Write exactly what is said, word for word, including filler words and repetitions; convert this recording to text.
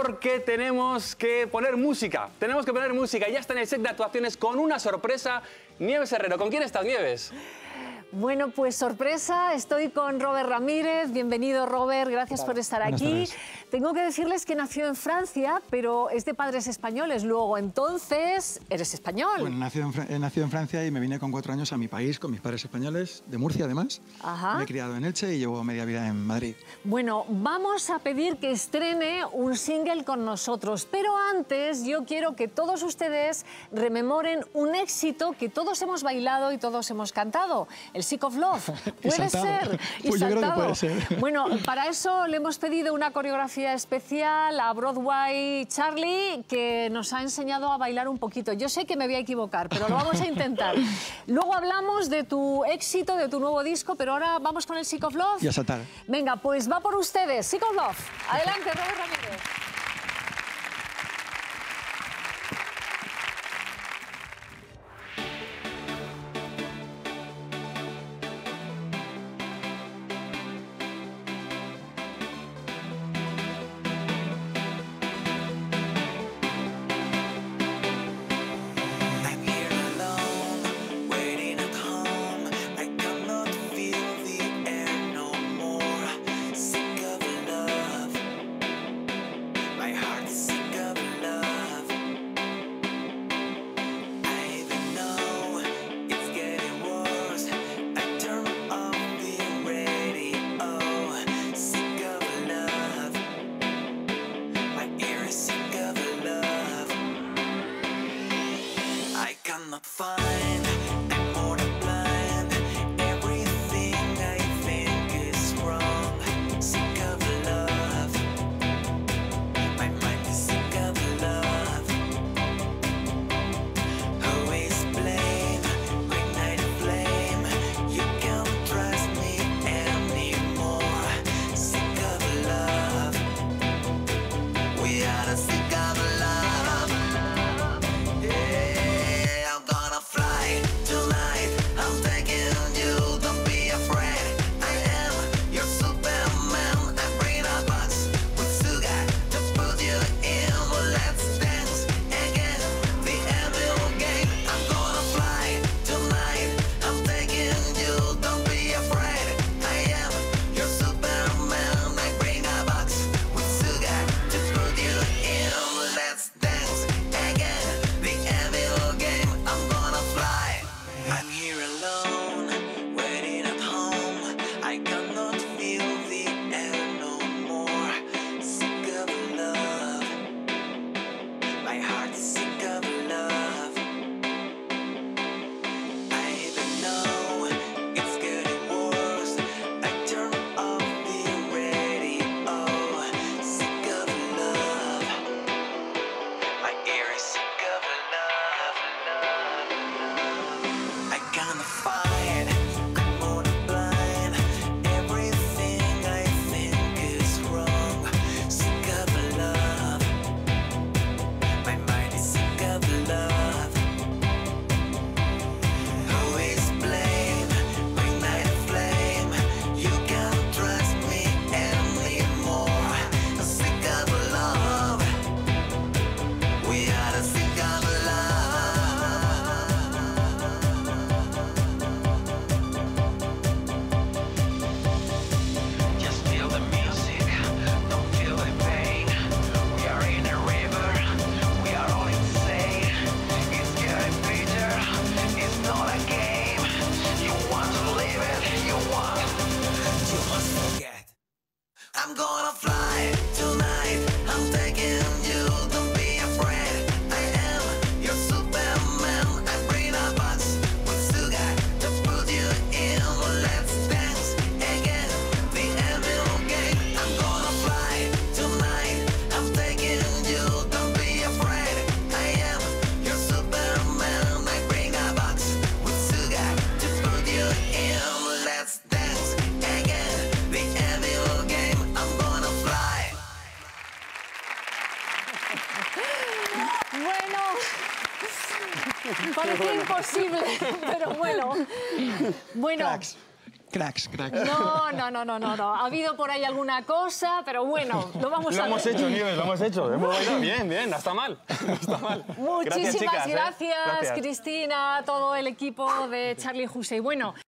porque tenemos que poner música. Tenemos que poner música. Ya está en el set de actuaciones con una sorpresa. Nieves Herrero, ¿con quién estás, Nieves? Bueno, pues sorpresa, estoy con Robert Ramírez. Bienvenido, Robert, gracias Claro. por estar Buenas aquí. tardes. Tengo que decirles que nació en Francia, pero es de padres españoles. Luego, entonces, eres español. Bueno, nací en, Fra- he nacido en Francia y me vine con cuatro años a mi país, con mis padres españoles, de Murcia además. Ajá. Me he criado en Elche y llevo media vida en Madrid. Bueno, vamos a pedir que estrene un single con nosotros, pero antes yo quiero que todos ustedes rememoren un éxito que todos hemos bailado y todos hemos cantado, el Sick of Love. Y ¿Puede saltado. ser? Y Pues yo creo que saltado. puede ser. Bueno, para eso le hemos pedido una coreografía especial a Broadway Charlie, que nos ha enseñado a bailar un poquito. Yo sé que me voy a equivocar, pero lo vamos a intentar. Luego hablamos de tu éxito, de tu nuevo disco, pero ahora vamos con el Sick of Love. Y a saltar. Venga, pues va por ustedes, Sick of Love. Adelante, Robert Ramírez. I'm here alone, waiting at home. I cannot feel the air no more. Sick of love, my heart's sick of love. I even know it's getting worse. I turn off the radio. Sick of love, my ear is sick of love. I cannot find, I'm more than blind. Everything I think is wrong. Sick of love, my mind is sick of love. Who is blame? Ignite a flame. You can't trust me anymore. Sick of love, we are sick of love. Yeah, I'm gonna fly tonight. I'm taking you, don't be afraid. I am your Superman. I bring a box with sugar to put you in. Let's dance again, the evil game. I'm gonna fly tonight. I'm taking you, don't be afraid. I am your Superman. I bring a box with sugar to put you in. Let's dance again, the evil game. I'm gonna fly. I'm here alone, waiting at home. I cannot feel the air no more. Sick of love, my heart's sick of love. I even know it's getting worse. I turn off the radio. Sick of love, my ear is sick of love. I cannot fight, I'm more than blind. Everything I think is wrong. Sick of love, my mind is sick of love. Who is blame? Ignite a flame. You can't trust me anymore. Sick of love, we are sick of love. Just feel the music, don't feel the pain. We are in a river, we are all insane. It's getting bitter, it's not a game. You want to live it, you want, you must forget. I'm gonna fly tonight, I'm taking you, don't be afraid. I am your Superman. I bring a box with sugar to put you in. Let's dance again, the evil game. I'm gonna fly tonight, I'm taking you, don't be afraid. I am your Superman. I bring a box with sugar to put you in. Let's dance again, the evil game. I'm gonna fly. Bueno, parecía imposible, pero bueno. Bueno, Cracks. Cracks, cracks. No, no, no, no, no, no. Ha habido por ahí alguna cosa, pero bueno, lo vamos Lo a hemos ver. hecho, Nieves, lo hemos hecho. Hemos bailado bien, bien, no está mal. No está mal. Muchísimas chicas, ¿eh? gracias, Gracias. Cristina, todo el equipo de Charlie Husey. Bueno.